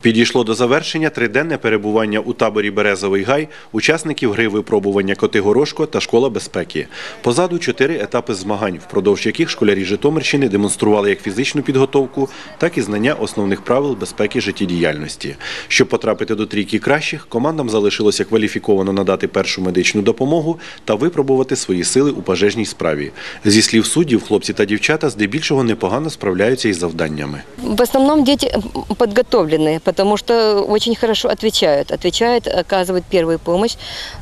Підійшло до завершення триденне перебування у таборі «Березовий гай» учасників гри випробування «Котигорошко» та «Школа безпеки». Позаду 4 етапи змагань, впродовж яких школярі Житомирщини демонстрували як фізичну підготовку, так і знання основних правил безпеки життєдіяльності. Щоб потрапити до трійки кращих, командам залишилося кваліфіковано надати першу медичну допомогу та випробувати свої сили у пожежній справі. Зі слів суддів, хлопці та дівчата здебільшого непогано справляються із завданнями. В основном дети подготовленные, потому что очень хорошо отвечают, оказывают первую помощь.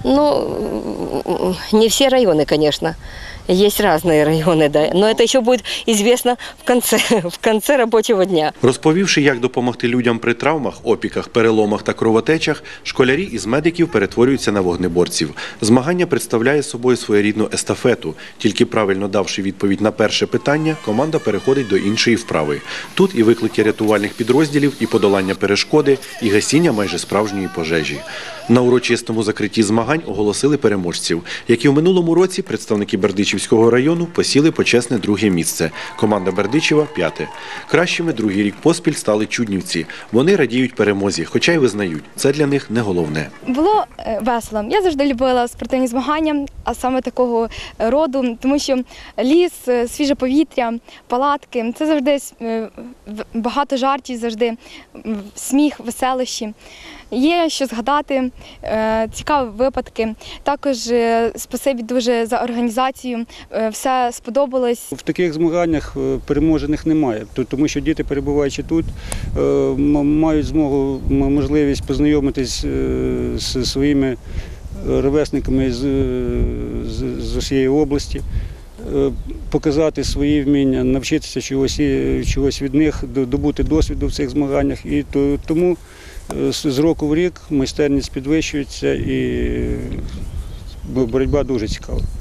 Ну, не все районы, конечно. Есть разные районы, да, но это еще будет известно в конце рабочего дня. Розповівши, як допомогти людям при травмах, опіках, переломах та кровотечах, школярі із медиків перетворюються на вогнеборців. Змагання представляє собою своєрідну естафету. Тільки правильно давши відповідь на перше питання, команда переходить до іншої вправи. Тут і виклики рятувальних підрозділів, і подолання перешкоди, і гасіння майже справжньої пожежі. На урочистому закритті змагань оголосили переможців. Як і в минулому році, представники Бердичівського району посіли почесне друге місце. Команда Бердичева – 5. Кращими другий рік поспіль стали чуднівці. Вони радіють перемозі, хоча й визнають – це для них не головне. Було весело. Я завжди любила спортивні змагання, а саме такого роду, тому що ліс, свіже повітря, палатки – це завжди багато жартів, завжди сміх, веселощі. Є що згадати, цікаві випадки. Також спасибі дуже за організацію, все сподобалось. В таких змаганнях переможених немає, тому що діти, перебуваючи тут, мають можливість познайомитись з своїми ровесниками з усієї області, показати свої вміння, навчитися чогось від них, добути досвіду в цих змаганнях. І тому з року в рік майстерність підвищується і боротьба дуже цікава.